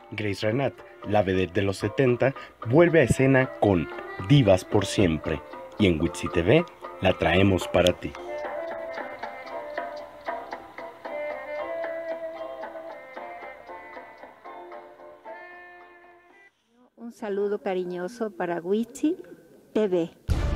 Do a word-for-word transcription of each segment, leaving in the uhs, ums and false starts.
Grace Renat, la vedette de los setenta, vuelve a escena con Divas por Siempre, y en Witsi T V la traemos para ti. Un saludo cariñoso para Witsi T V.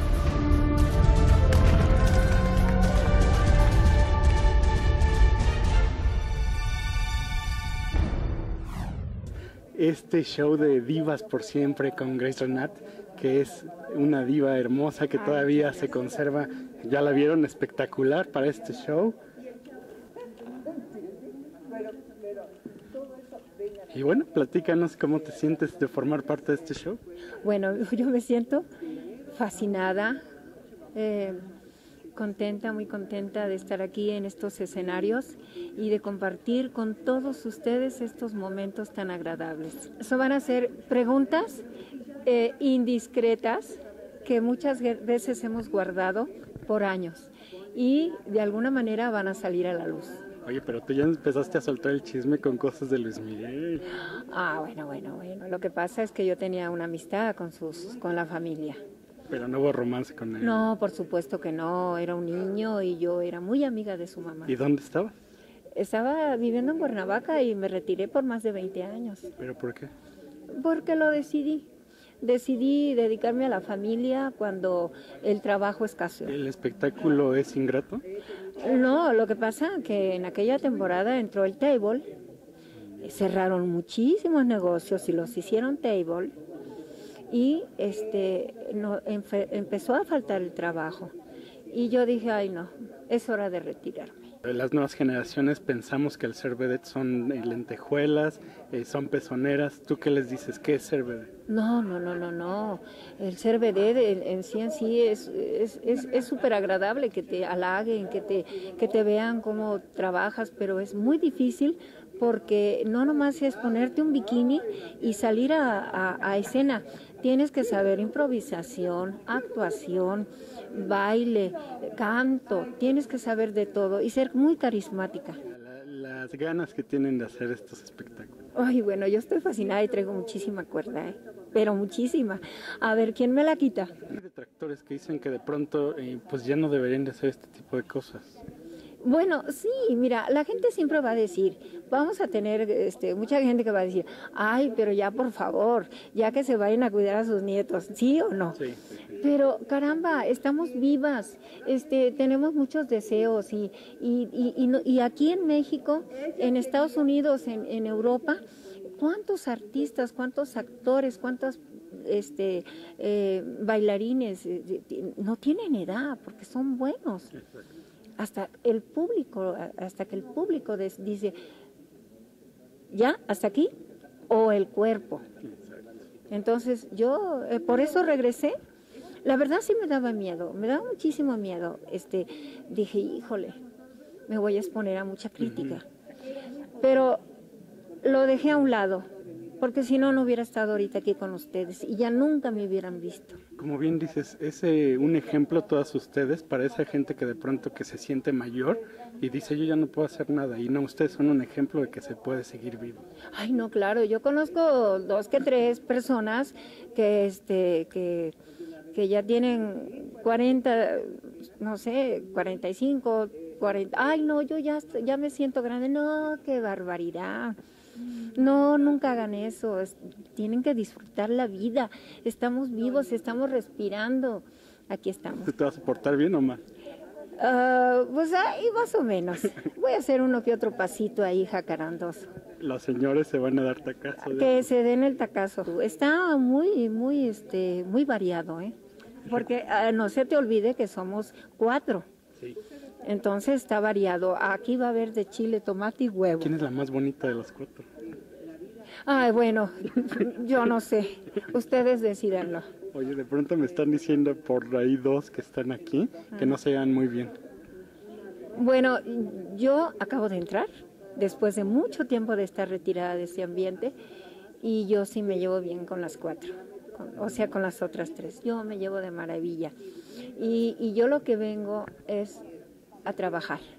Este show de Divas por Siempre con Grace Renat, que es una diva hermosa que todavía se conserva, ya la vieron, espectacular para este show. Y bueno, platícanos cómo te sientes de formar parte de este show. Bueno, yo me siento fascinada, eh, contenta, muy contenta de estar aquí en estos escenarios y de compartir con todos ustedes estos momentos tan agradables. Eso van a ser preguntas eh, indiscretas que muchas veces hemos guardado por años y de alguna manera van a salir a la luz. Oye, pero tú ya empezaste a soltar el chisme con cosas de Luis Miguel. Ah, bueno, bueno, bueno. Lo que pasa es que yo tenía una amistad con sus, con la familia. Pero no hubo romance con él. No, por supuesto que no. Era un niño y yo era muy amiga de su mamá. ¿Y dónde estabas? Estaba viviendo en Cuernavaca y me retiré por más de veinte años. ¿Pero por qué? Porque lo decidí. Decidí dedicarme a la familia cuando el trabajo escaseó. ¿El espectáculo es ingrato? No, lo que pasa es que en aquella temporada entró el table, cerraron muchísimos negocios y los hicieron table y este no, empezó a faltar el trabajo. Y yo dije, ay no, es hora de retirarme. Las nuevas generaciones pensamos que el ser vedette son eh, lentejuelas, eh, son pezoneras. ¿Tú qué les dices? ¿Qué es ser vedette? No, no, no, no, no. El ser vedette en, en sí en sí es es es es súper agradable que te halaguen, que te que te vean cómo trabajas, pero es muy difícil porque no nomás es ponerte un bikini y salir a, a, a escena. Tienes que saber improvisación, actuación, baile, canto, tienes que saber de todo y ser muy carismática. La, las ganas que tienen de hacer estos espectáculos. Ay, bueno, yo estoy fascinada y traigo muchísima cuerda, ¿eh? Pero muchísima. A ver, ¿quién me la quita? Hay detractores que dicen que de pronto eh, pues ya no deberían de hacer este tipo de cosas. Bueno, sí, mira, la gente siempre va a decir, vamos a tener este, mucha gente que va a decir, ay, pero ya por favor, ya que se vayan a cuidar a sus nietos, ¿sí o no? Sí, sí, sí. Pero caramba, estamos vivas, este, tenemos muchos deseos y, y, y, y, no, y aquí en México, en Estados Unidos, en, en Europa, ¿cuántos artistas, cuántos actores, cuántos este, eh, bailarines eh, no tienen edad porque son buenos? Exacto. Hasta el público, hasta que el público des, dice, ya, hasta aquí, o el cuerpo. Entonces yo, eh, por eso regresé. La verdad sí me daba miedo, me daba muchísimo miedo. Este, dije, híjole, me voy a exponer a mucha crítica. Uh-huh. Pero lo dejé a un lado, porque si no, no hubiera estado ahorita aquí con ustedes y ya nunca me hubieran visto. Como bien dices, es eh, un ejemplo todas ustedes para esa gente que de pronto que se siente mayor y dice yo ya no puedo hacer nada, y no, ustedes son un ejemplo de que se puede seguir vivo. Ay, no, claro, yo conozco dos que tres personas que, este, que, que ya tienen cuarenta, no sé, cuarenta y cinco, cuarenta, ay no, yo ya, ya me siento grande, no, qué barbaridad. No, nunca hagan eso, es, tienen que disfrutar la vida, estamos vivos, estamos respirando, aquí estamos. ¿Tú te vas a portar bien o mal? Uh, pues ahí más o menos, voy a hacer uno que otro pasito ahí jacarandoso. Los señores se van a dar tacazo. Que se den el tacazo, está muy, muy, este, muy variado, ¿eh? Porque uh, no se te olvide que somos cuatro. Sí. Entonces está variado. Aquí va a haber de chile, tomate y huevo. ¿Quién es la más bonita de las cuatro? Ay, bueno, yo no sé. Ustedes decídanlo. Oye, de pronto me están diciendo por ahí dos que están aquí que no se llevan muy bien. Bueno, yo acabo de entrar después de mucho tiempo de estar retirada de ese ambiente y yo sí me llevo bien con las cuatro. Con, o sea, con las otras tres. Yo me llevo de maravilla. Y, y yo lo que vengo es a trabajar.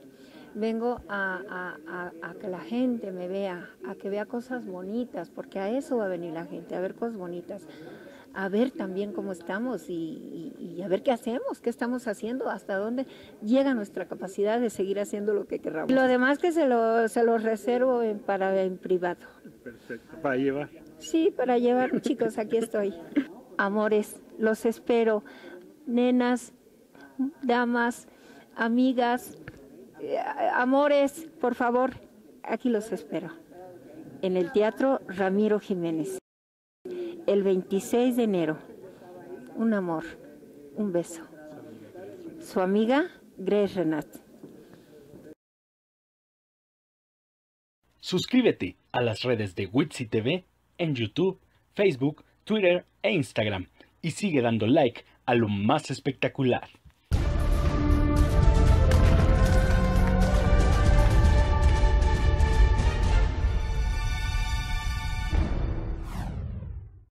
vengo a, a, a, a que la gente me vea, a que vea cosas bonitas, porque a eso va a venir la gente, a ver cosas bonitas, a ver también cómo estamos y, y, y a ver qué hacemos, qué estamos haciendo, hasta dónde llega nuestra capacidad de seguir haciendo lo que queramos. Lo demás que se lo, se lo reservo en, para en privado. Perfecto, para llevar. Sí, para llevar, chicos, aquí estoy. Amores, los espero, nenas, damas, amigas, eh, amores, por favor, aquí los espero. En el Teatro Ramiro Jiménez, el veintiséis de enero. Un amor, un beso. Su amiga, Grace Renat. Suscríbete a las redes de Witsi T V en YouTube, Facebook, Twitter e Instagram y sigue dando like a lo más espectacular.